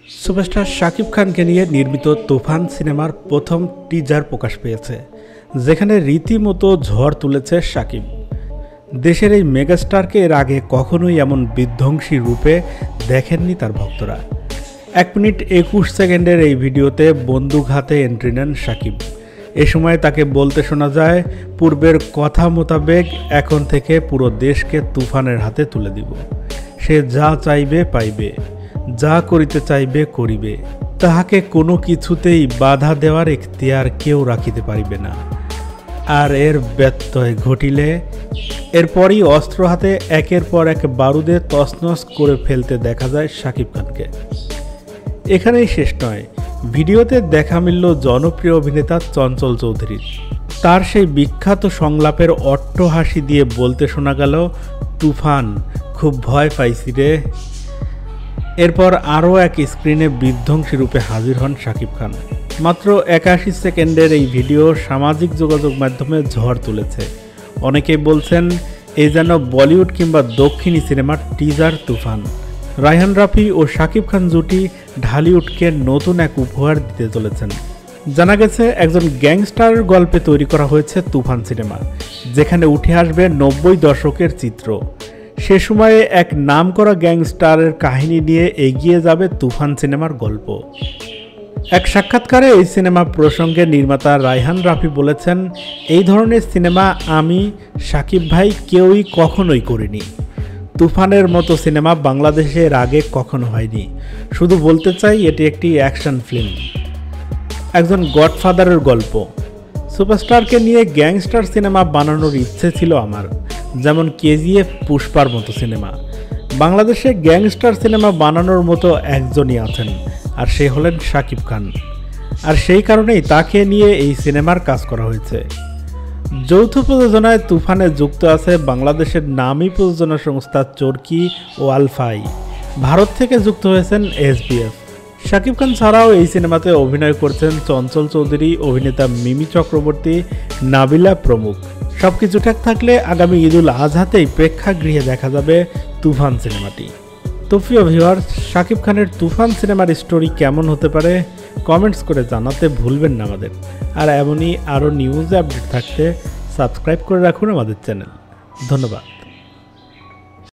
Superstar Shakib খানকে নিয়ে নির্মিত তুফান সিনেমার প্রথম টিজার প্রকাশ পেয়েছে, যেখানে রীতিমতো ঝড় তুলেছে শাকিব। দেশের এই মেগাস্টারকে এর আগে কখনোই এমন বিধ্বংসী রূপে দেখেননি তার ভক্তরা। 1 মিনিট 21 সেকেন্ডের এই ভিডিওতে বন্দুক হাতে এন্ট্রি নেন শাকিব। এ সময় তাকে বলতে শোনা যায়, পূর্বের কথা মোতাবেক এখন থেকে পুরো দেশকে তুফানের হাতে তুলে দিব। সে যা চাইবে পাইবে, যা করিতে চাইবে করিবে, তাহাকে কোনো কিছুতেই বাধা দেওয়ার এখতিয়ার কেউ রাখিতে পারিবে না। আর এর ব্যত্যয় ঘটিলে এরপরই অস্ত্র হাতে একের পর এক বারুদে তছনছ করে ফেলতে দেখা যায় শাকিব খানকে। এখানেই শেষ নয়, ভিডিওতে দেখা মিলল জনপ্রিয় অভিনেতা চঞ্চল চৌধুরীর। তার সেই বিখ্যাত সংলাপের অট্টহাসি দিয়ে বলতে শোনা গেল, তুফান খুব ভয় পাইছি রে। এরপর আরও এক স্ক্রিনে বিধ্বংসী রূপে হাজির হন শাকিব খান। মাত্র 81 সেকেন্ডের এই ভিডিও সামাজিক যোগাযোগ মাধ্যমে ঝড় তুলেছে। অনেকেই বলছেন এই যেন বলিউড কিংবা দক্ষিণী সিনেমার টিজার তুফান। রায়হান রাফি ও শাকিব খান জুটি ঢালিউডকে নতুন এক উপহার দিতে চলেছেন। জানা গেছে একজন গ্যাংস্টারের গল্পে তৈরি করা হয়েছে তুফান সিনেমা, যেখানে উঠে আসবে 90 দশকের চিত্র। সে সময়ে এক নামকরা গ্যাংস্টারের কাহিনী নিয়ে এগিয়ে যাবে তুফান সিনেমার গল্প। এক সাক্ষাৎকারে এই সিনেমা প্রসঙ্গে নির্মাতা রায়হান রাফি বলেছেন, এই ধরনের সিনেমা আমি, শাকিব ভাই কেউই কখনোই করিনি। তুফানের মতো সিনেমা বাংলাদেশের আগে কখনো হয়নি। শুধু বলতে চাই এটি একটি অ্যাকশন ফিল্ম, একজন গডফাদারের গল্প। সুপারস্টারকে নিয়ে গ্যাংস্টার সিনেমা বানানোর ইচ্ছে ছিল আমার, যেমন কেজিএফ, পুষ্পার মতো সিনেমা। বাংলাদেশে গ্যাংস্টার সিনেমা বানানোর মতো একজনই আছেন, আর সে হলেন শাকিব খান। আর সেই কারণেই তাকে নিয়ে এই সিনেমার কাজ করা হয়েছে। যৌথ প্রযোজনায় তুফানে যুক্ত আছে বাংলাদেশের নামী প্রযোজনা সংস্থা চরকি ও আলফাই। ভারত থেকে যুক্ত হয়েছেন এসবিএফ। শাকিব খান ছাড়াও এই সিনেমাতে অভিনয় করছেন চঞ্চল চৌধুরী, অভিনেতা মিমি চক্রবর্তী, নাবিলা প্রমুখ। সবকিছু ঠিক থাকলে আগামী ঈদুল আজহাতেই প্রেক্ষাগৃহে দেখা যাবে তুফান সিনেমাটি। তো প্রিয় ভিউয়ার্স, শাকিব খানের তুফান সিনেমার স্টোরি কেমন হতে পারে কমেন্টস করে জানাতে ভুলবেন না আমাদের। আর এমনই আরও নিউজ আপডেট থাকতে সাবস্ক্রাইব করে রাখুন আমাদের চ্যানেল। ধন্যবাদ।